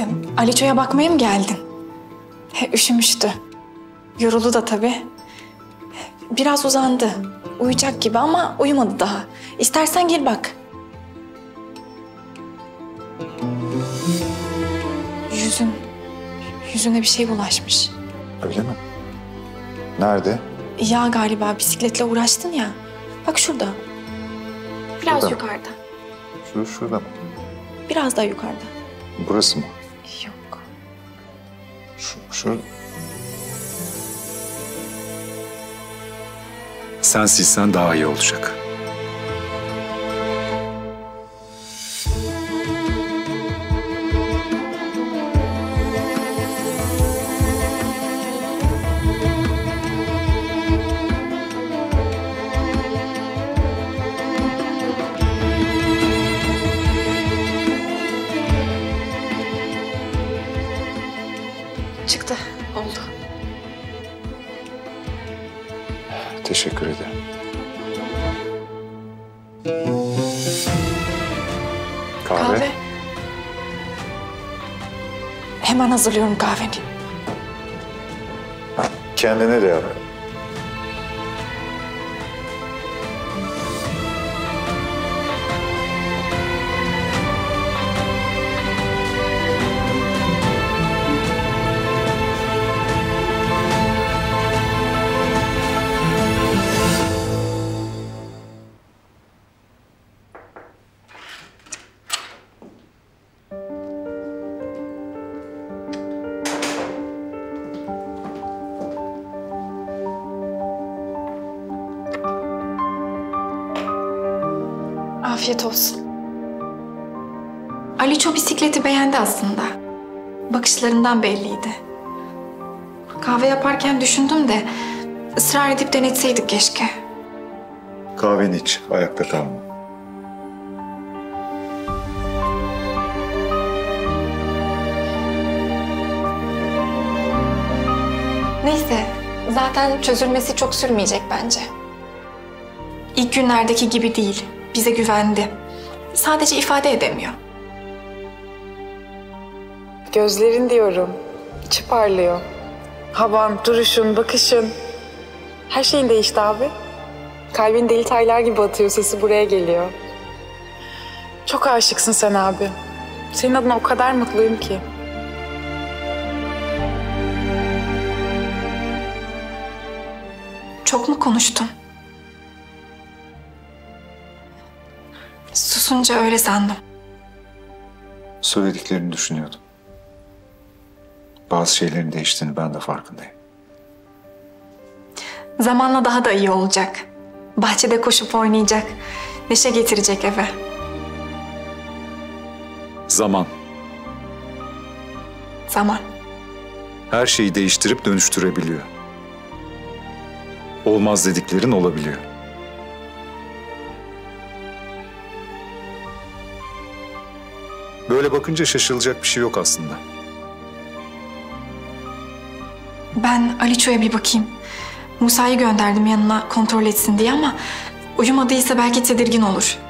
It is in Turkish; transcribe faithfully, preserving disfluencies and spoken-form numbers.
Neyse, Aliço'ya bakmaya mı geldin? He, üşümüştü. Yoruldu da tabii. Biraz uzandı. Uyuyacak gibi ama uyumadı daha. İstersen gir bak. Yüzün, yüzüne bir şey bulaşmış. Öyle mi? Nerede? Ya galiba bisikletle uğraştın ya. Bak şurada. Biraz Şurada. yukarıda. Şu, şurada mı? Biraz daha yukarıda. Burası mı? Yok. Şu, şu. Sen silsen daha iyi olacak. Çıktı. Oldu. Teşekkür ederim. Kahve. Kahve. Hemen hazırlıyorum kahveni. Ha, kendine de yap. Afiyet olsun. Aliço bisikleti beğendi aslında. Bakışlarından belliydi. Kahve yaparken düşündüm de ısrar edip denetseydik keşke. Kahveni iç, ayakta kalma. Neyse, zaten çözülmesi çok sürmeyecek bence. İlk günlerdeki gibi değil, bize güvendi. Sadece ifade edemiyor. Gözlerin diyorum. İçi parlıyor. Havan, duruşun, bakışın. Her şeyin değişti abi. Kalbin deli taylar gibi atıyor, sesi buraya geliyor. Çok aşıksın sen abi. Senin adına o kadar mutluyum ki. Çok mu konuştum? Susunca öyle sandım. Söylediklerini düşünüyordum. Bazı şeylerin değiştiğini ben de farkındayım. Zamanla daha da iyi olacak. Bahçede koşup oynayacak. Neşe getirecek eve. Zaman. Zaman. Her şeyi değiştirip dönüştürebiliyor. Olmaz dediklerin olabiliyor. Böyle bakınca şaşılacak bir şey yok aslında. Ben Aliço'ya bir bakayım. Musa'yı gönderdim yanına kontrol etsin diye ama uyumadıysa belki tedirgin olur.